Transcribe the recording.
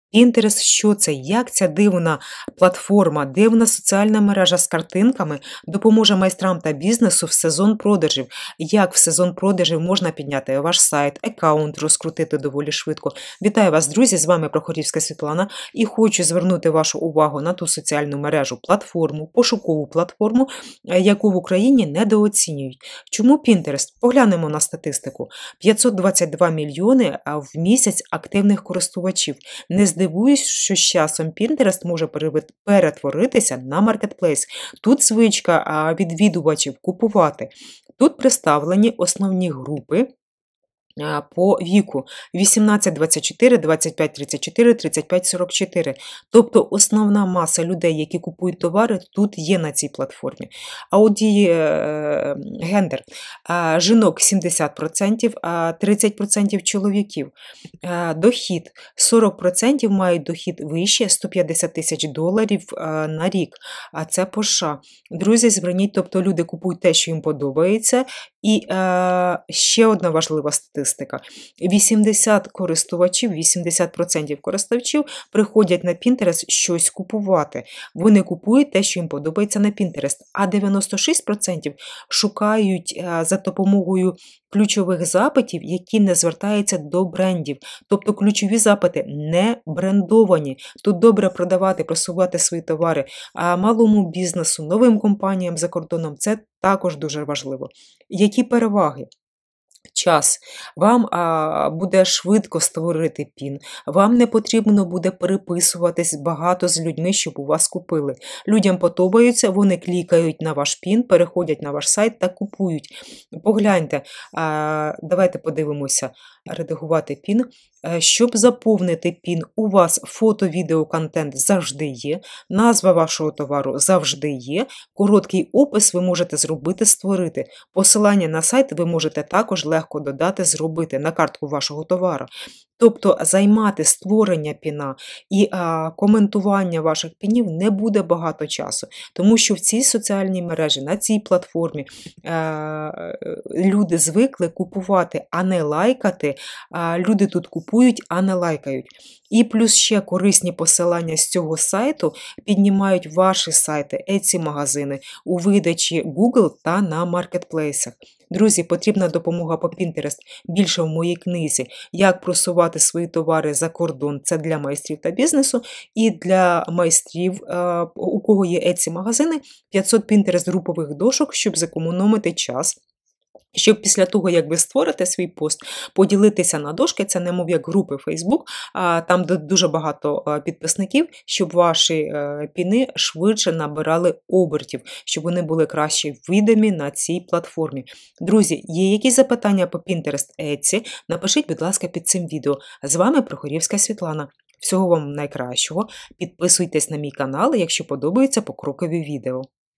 Pinterest, що це? Як ця дивна платформа, дивна соціальна мережа з картинками допоможе майстрам та бізнесу в сезон продажів? Як в сезон продажів можна підняти ваш сайт, аккаунт розкрутити доволі швидко? Вітаю вас, друзі! З вами Прохорівська Світлана і хочу звернути вашу увагу на ту соціальну мережу, платформу, пошукову платформу, яку в Україні недооцінюють. Чому Pinterest? Поглянемо на статистику. 522 мільйони в місяць активних користувачів. Не здивуюсь, що з часом Pinterest може перетворитися на маркетплейс. Тут звичка відвідувачів купувати. Тут представлені основні групи по віку 18-24, 25-34, 35-44. Тобто основна маса людей, які купують товари, тут є на цій платформі. А от гендер. Жінок 70%, 30% чоловіків. Дохід. 40% мають дохід вище $150 тисяч на рік. А це по США. Друзі, зверніть, тобто люди купують те, що їм подобається. І ще одна важлива статистика. 80% користувачів приходять на Pinterest щось купувати. Вони купують те, що їм подобається на Pinterest. А 96% шукають за допомогою ключових запитів, які не звертаються до брендів. Тобто ключові запити не брендовані. Тут добре продавати, просувати свої товари. А малому бізнесу, новим компаніям за кордоном це також дуже важливо. Які переваги? Час. Вам буде швидко створити пін. Вам не потрібно буде переписуватись багато з людьми, щоб у вас купили. Людям подобається, вони клікають на ваш пін, переходять на ваш сайт та купують. Погляньте, давайте подивимося, редагувати пін. Щоб заповнити пін, у вас фото-відео-контент завжди є, назва вашого товару завжди є, короткий опис ви можете зробити, створити. Посилання на сайт ви можете також легко додати, зробити на картку вашого товару. Тобто займати створення піна і коментування ваших пінів не буде багато часу. Тому що в цій соціальній мережі, на цій платформі люди звикли купувати, а не лайкати. Люди тут купують, а не лайкають. І плюс ще корисні посилання з цього сайту піднімають ваші сайти, Etsy-магазини у видачі Google та на маркетплейсах. Друзі, потрібна допомога по Pinterest. Більше в моїй книзі «Як просувати свої товари за кордон». Це для майстрів та бізнесу. І для майстрів, у кого є Etsy-магазини, 500 Pinterest групових дошок, щоб зекономити час. Щоб після того, як ви створите свій пост, поділитися на дошки, це немов як групи Facebook, там дуже багато підписників, щоб ваші піни швидше набирали обертів, щоб вони були краще відомі на цій платформі. Друзі, є якісь запитання по Pinterest, Etsy? Напишіть, будь ласка, під цим відео. З вами Прохорівська Світлана. Всього вам найкращого. Підписуйтесь на мій канал, якщо подобаються покрокові відео.